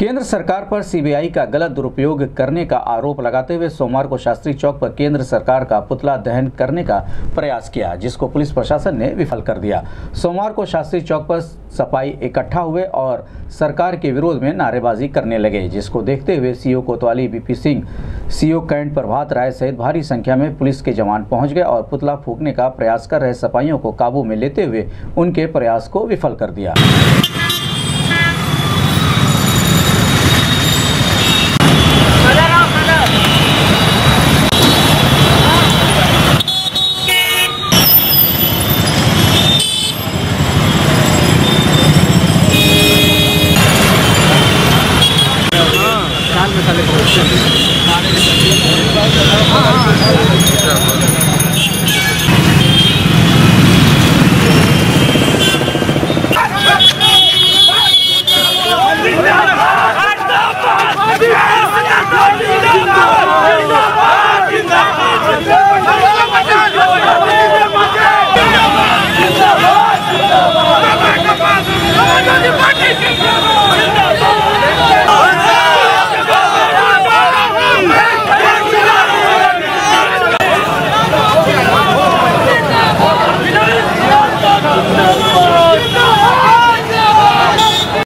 केंद्र सरकार पर सीबीआई का गलत दुरुपयोग करने का आरोप लगाते हुए सोमवार को शास्त्री चौक पर केंद्र सरकार का पुतला दहन करने का प्रयास किया, जिसको पुलिस प्रशासन ने विफल कर दिया। सोमवार को शास्त्री चौक पर सपाई इकट्ठा हुए और सरकार के विरोध में नारेबाजी करने लगे, जिसको देखते हुए सीओ कोतवाली BP Singh, CO Cantt Prabhat Rai सहित भारी संख्या में पुलिस के जवान पहुंच गए और पुतला फूंकने का प्रयास कर रहे सपाइयों को काबू में लेते हुए उनके प्रयास को विफल कर दिया। मसाले